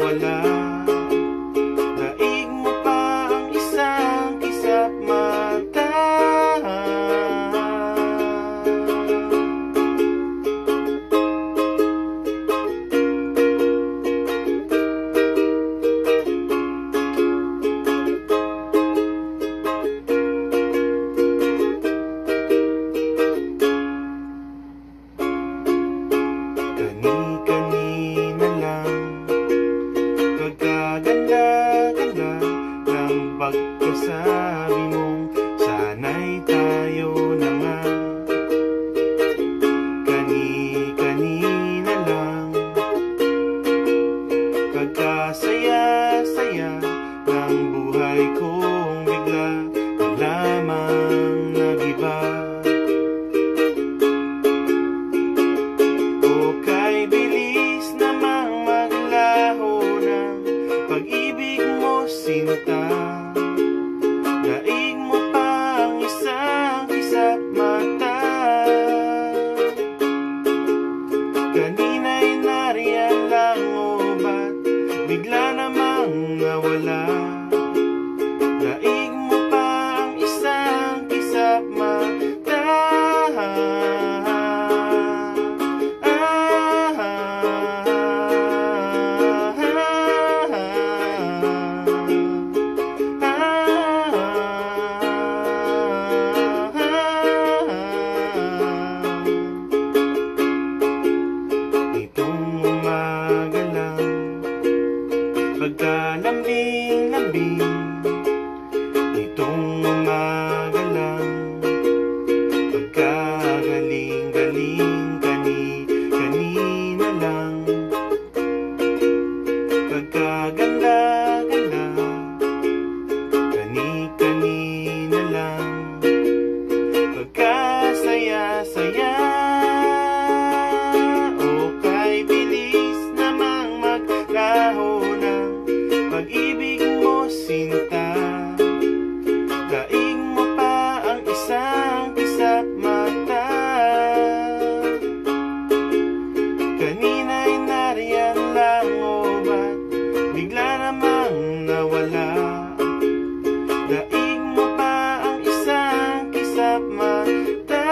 nawala. Daig mo pa ang isang kisap mata. Kani-kanina lang, kagaganda-ganda ng pagkasabi mong sana'y tayo na nga. Kani-kanina lang, kagkasaya-saya ng buhay kong bigla na lamang nag-iba. Pag-ibig mo sinta, daig mo pa ang isang kisap mata. Kanina'y nariyan lang o ba't bigla namang nawala? Daig mo pa ang isang kisap mata. Pagkalambing-lambing nitong umaga lang, pagkagaling-galing kanina lang, pagkaganda-ganda kani-kanina lang, pagkasaya-saya. O kay bilis namang maglaho ng pag-ibig mo sinta, daig mo pa ang isang kisap mata. Kanina'y nariyan lang o ba't bigla namang nawala? Daig mo pa ang isang kisap mata.